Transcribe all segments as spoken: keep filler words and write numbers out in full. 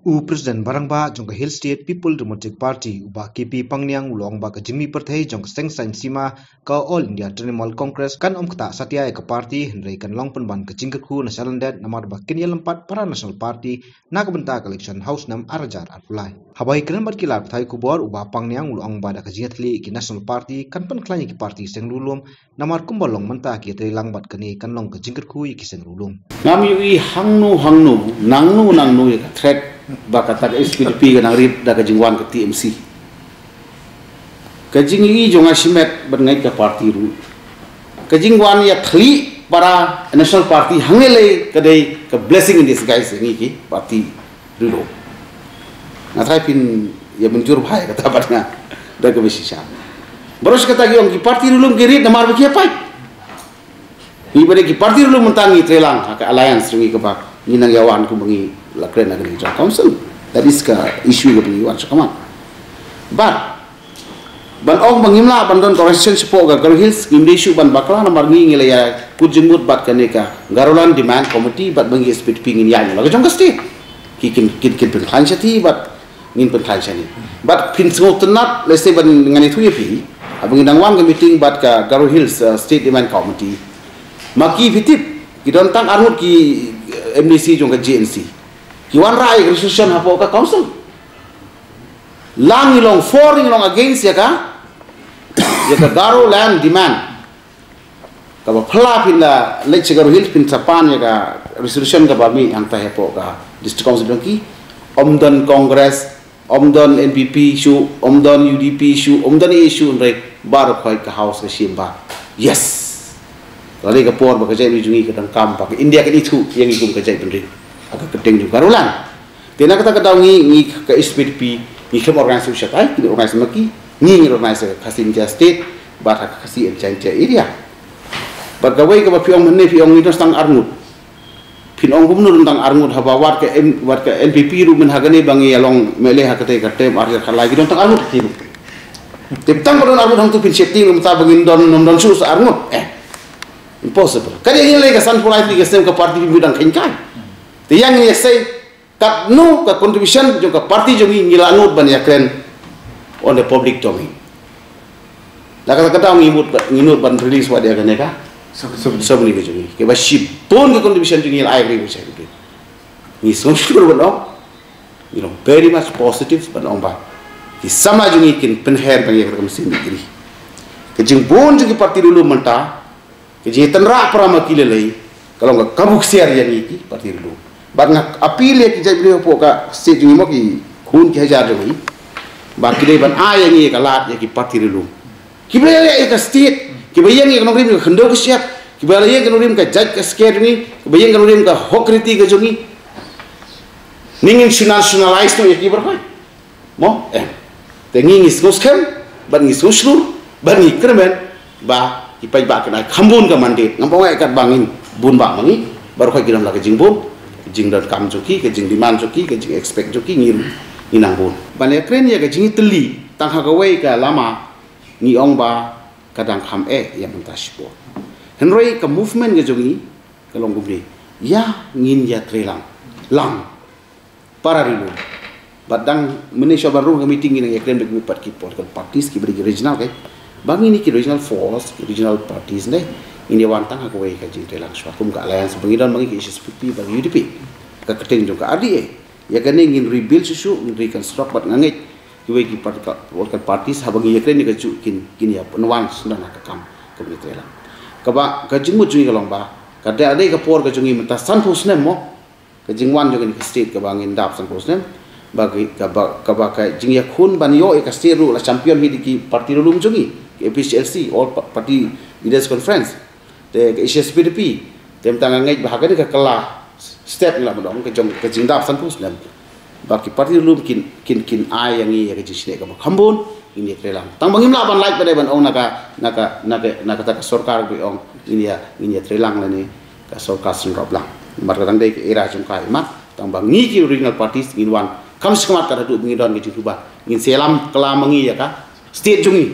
U Presiden Barangba jong Hill State People Democratic Party uba K P Pangniang ulong ba Jimmy Perthai jong Seng Sain Sima ka All India Trinamool Congress kan om kata Satya ka party henry kan long penban ke jingkku national dead namar ba Kenya lempat para national party na kabenta election house nam arajar arulai habai kren bar kilap thai kubor uba Pangniang ulong ba da ka jingatli ki national party kan pen klani ki party seng rulum namar kumbalong menta ki trilang bat kani kan long ke jingkku ki seng rulum ngam yu hangnu hangnu nangnu nangnu ya threat bakata S P D P ka nang rip da ka jingwan ka T M C ka jingi jonga simet bangai ka party ru ka jingwan ya thli para national party hangele ka dei ka blessing in disguise ni ki party ru na thai pin ya menjur bhai kata batna da ka bisisa boros kata gi ong ki party ru lum gerit na mar ki pai ni bade ki party ru lum mentangi trelang ka alliance ru ka ba ni nang yawan ku bangi lakren agri council that is ka issue ko ni wan sakaman but ban ong bangimla bandon correction support ga Garo Hills ngim issue ban bakla na marngi ngile ya pujimut bat kaneka Garolan demand committee bat bangi S P D P ngin ya la jong ka state ki kin kin kin pen khan chati bat ngin pen khan chani but pin so not let's say ban ngani thu ye pi abang indang wan meeting bat ka Garo Hills uh, state demand committee maki vitip ki don tang armut ki M D C jong ka G N C Kiwan rai resolution hapo ka council lang ilong for ilong against ya ka ya ka Garo land demand ka ba phla pin la lech Garo Hills pin sapan ya ka resolution ka ba mi ang ta hapo ka district council ki omdon congress omdon N P P issue omdon U D P issue omdon issue rek bar khoi ka house ka simba yes lali ka por ba ka jai mi jungi ka dang kam pa India ka itu yang igum ka jai penri agak kedeng juga Garolan. Tena kata kata ngi ngi ke S P D P ngi kem organisasi syatai, kini organisasi maki, ngi organisasi kasih India state, bahkan kasih India area. Bergawai ke piong mana piong itu tentang armut. Piong gubernur tentang armut habawat ke M wat ke N P P rumen hagani bangi along meleh hakate kate arjar khalai gitu tentang armut itu. Tentang kalau armut hang tu pin setting rumta bangin don nom don sus armut. Eh, impossible. Kali ini lagi kesan polite ke sem ke parti bidang kengkai. Tiang ni say kat no ka contribution jo ka party jo ngi lanut ban ya kren on the public domain. La kata kata ngi mut ngi nut ban release wa dia kan ka so so ni jo ngi ke ba ship pun ka contribution jo ngi I agree with you. Ni so sure ban ong you know very much positive ban ong ba ki sama jo ngi kin penher ban ya ka mesin negeri. Ke jing bon jo ki party dulu menta ke je tenra prama kilelai kalau enggak kabuk siar yang iki party dulu. Bat nak apil ya kijai beliau poka state jungi mo ki khun ki hajar jungi ba ki dei ban a yang ye kalat ya ki party dulu ki beliau ya ka state ki bayang ye kanong rim ka khando ka siap ki beliau ye kanong rim ka judge ka scare jungi ki bayang kanong rim ka hokriti ka jungi ningin nationalize no ya ki berpai mo eh tengi ngis ngoskem ban ngis ngoslu ban ngi kremen ba ki pai ba kana khambun ka mandate ngampong ai kat bangin bun ba mangi baru ka kiram la ka jingbun jing dan kam joki ke jing demand joki ke jing expect joki ngir inang bun bane kren ya ke jing teli tang ha gawai ka lama ni ong ba kadang kham e ya mentaspo henry ka movement ke jongi ka long gumri ya ngin ya trelang lang para rilu badang menisha baru ke meeting ni ya kren be pat ki political parties ki beri regional ke bang ini ki regional force regional parties ne ini wantang aku wei kaji telang suakum ka alliance bangidan bangi ki S P P bagi U D P ka keteng juga R D A ya kan ingin rebuild susu reconstruct bat ngangit ki wei ki political parties habangi ya kren ni ka ju kin kin ya penwan sudah nak kam ka beri telang ka ba ka jingmu jungi ka lomba ka da ade ka por ka jungi menta san pusnem mo ka jingwan juga ni ka state ka bangin dap san pusnem bagi ka ba ka ba ka jing ya khun ban yo e ka state ru la champion hi ki parti ru lum jungi A P C L C all party leaders conference de S P D P tem tangan ngai bahagia ka kala step la modong ke jong ke jingdap san pus dan baki parti lum kin kin kin ai yang i ke jisne ka khambun ini trelang tang bangim la ban like pada ban ong naka naka naka naka ta sarkar bi ong ini ya ini trelang la ni ka sarkar sun roblang mar kadang de era jong kai mat tang bang ni ki regional parties in one kam skemat ka du bingi don ke juba ngin selam kala mangi ya ka state jungi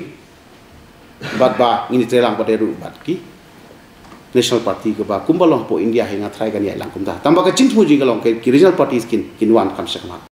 bat ba ini trelang pada ru bat ki national party ke ba kumbalong po India hinga try kan ya lang kumda tamba ka chintu ji galong ke regional parties kin kinwan kam sakma